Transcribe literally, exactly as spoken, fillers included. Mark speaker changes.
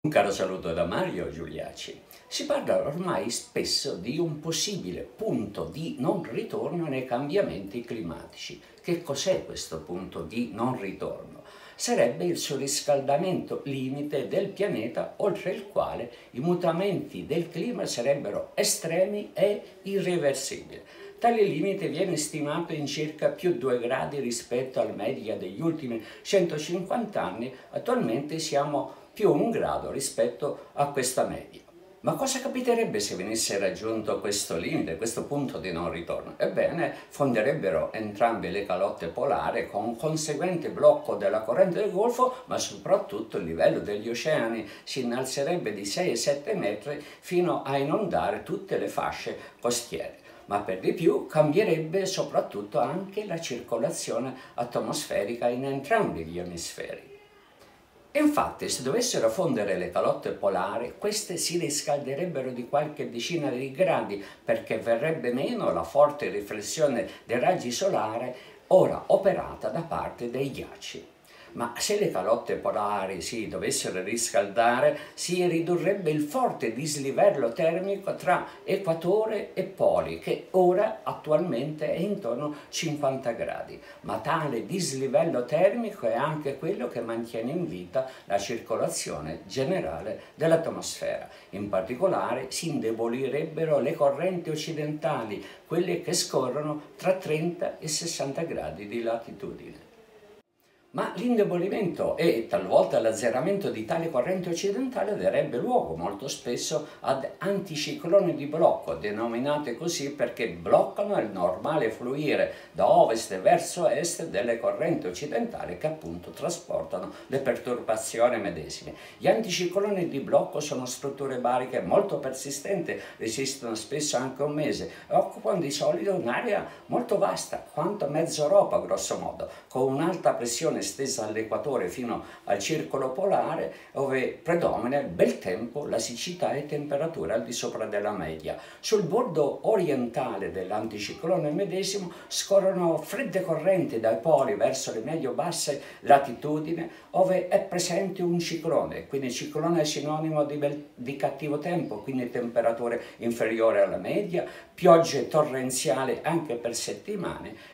Speaker 1: Un caro saluto da Mario Giuliacci. Si parla ormai spesso di un possibile punto di non ritorno nei cambiamenti climatici. Che cos'è questo punto di non ritorno? Sarebbe il surriscaldamento limite del pianeta, oltre il quale i mutamenti del clima sarebbero estremi e irreversibili. Tale limite viene stimato in circa più due gradi rispetto alla media degli ultimi centocinquanta anni. Attualmente siamo più un grado rispetto a questa media. Ma cosa capiterebbe se venisse raggiunto questo limite, questo punto di non ritorno? Ebbene, fonderebbero entrambe le calotte polari con un conseguente blocco della corrente del Golfo, ma soprattutto il livello degli oceani si innalzerebbe di sei a sette metri fino a inondare tutte le fasce costiere. Ma per di più cambierebbe soprattutto anche la circolazione atmosferica in entrambi gli emisferi. Infatti, se dovessero fondere le calotte polari, queste si riscalderebbero di qualche decina di gradi perché verrebbe meno la forte riflessione dei raggi solari ora operata da parte dei ghiacci. Ma se le calotte polari si dovessero riscaldare, si ridurrebbe il forte dislivello termico tra equatore e poli, che ora attualmente è intorno a cinquanta gradi. Ma tale dislivello termico è anche quello che mantiene in vita la circolazione generale dell'atmosfera. In particolare si indebolirebbero le correnti occidentali, quelle che scorrono tra trenta e sessanta gradi di latitudine. Ma l'indebolimento e talvolta l'azzeramento di tale corrente occidentale darebbe luogo molto spesso ad anticicloni di blocco, denominate così perché bloccano il normale fluire da ovest verso est delle correnti occidentali che appunto trasportano le perturbazioni medesime. Gli anticicloni di blocco sono strutture bariche molto persistenti, resistono spesso anche un mese e occupano di solito un'area molto vasta, quanto mezza Europa grosso modo, con un'alta pressione estesa all'equatore fino al circolo polare, dove predomina il bel tempo, la siccità e temperature al di sopra della media. Sul bordo orientale dell'anticiclone medesimo scorrono fredde correnti dai poli verso le medio-basse latitudini, dove è presente un ciclone, quindi ciclone è sinonimo di, bel, di cattivo tempo, quindi temperature inferiori alla media, piogge torrenziali anche per settimane,